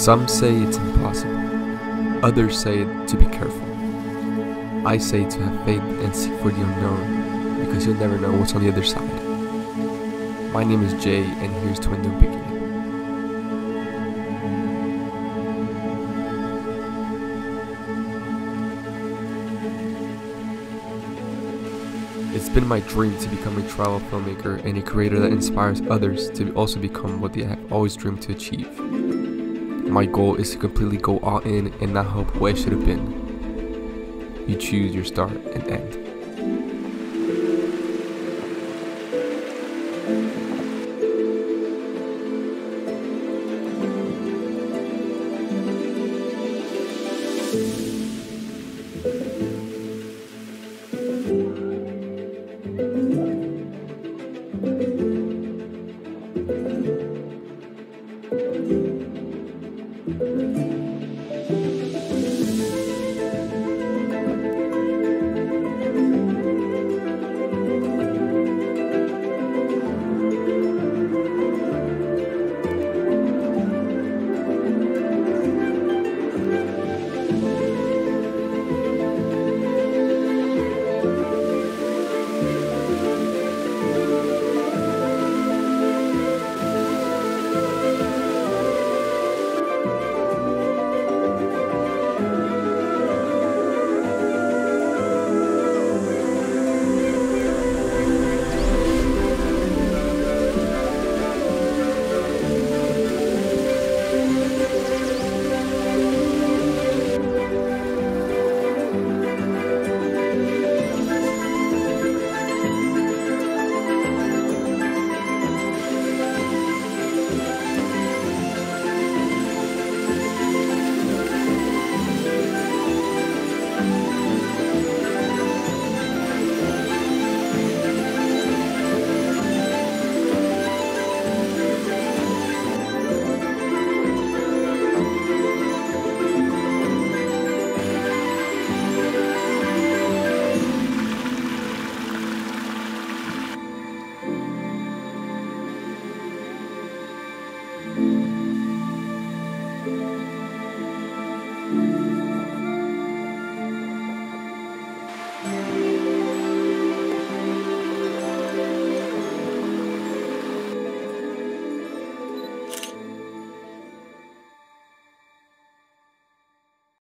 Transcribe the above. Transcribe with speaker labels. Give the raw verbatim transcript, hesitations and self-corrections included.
Speaker 1: Some say it's impossible, others say to be careful. I say to have faith and seek for the unknown, because you'll never know what's on the other side. My name is Jay, and here's to a new beginning. It's been my dream to become a travel filmmaker and a creator that inspires others to also become what they have always dreamed to achieve. My goal is to completely go all in and not hope what it should have been. You choose your start and end.